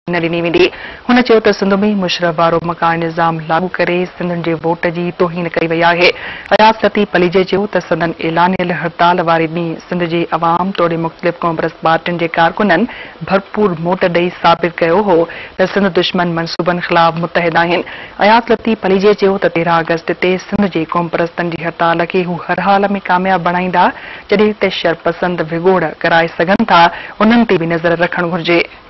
न ॾिनी वेंदी। हुन चयो त सिंध में मुशरफ वारो मकान निज़ाम लागू करे सिंधियुनि जे वोट जी तौहीन कई वई आहे। अयाज़ लतीफ़ पलीजे चयो त संदन ऐलानियल हड़ताल वारे ॾींहुं सिंध जे अवाम तोड़े मुख़्तलिफ़ कांग्रेस पार्टियुनि जे कारकुननि भरपूर मोट ॾेई साबित कयो हो त सिंध दुश्मन मनसूबनि ख़िलाफ़ मुतहिद आहिनि। अयाज़ लतीफ़ पलीजे चयो त 13 अगस्त ते सिंध जे क़ौमपरस्तनि जी हड़ताल खे हू हर हाल में कामयाब बणाईंदा, जॾहिं त शरपसंद विगोड़ कराए सघनि था उन्हनि ते बि नज़र रखणु घुर्जे।